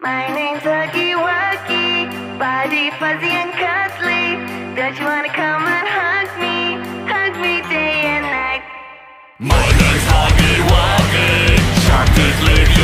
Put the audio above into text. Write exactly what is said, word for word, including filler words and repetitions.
My name's Huggy Wuggy, body fuzzy and cuddly. Don't you wanna come and hug me, hug me day and night? My name's Huggy Wuggy, sharp teeth leave you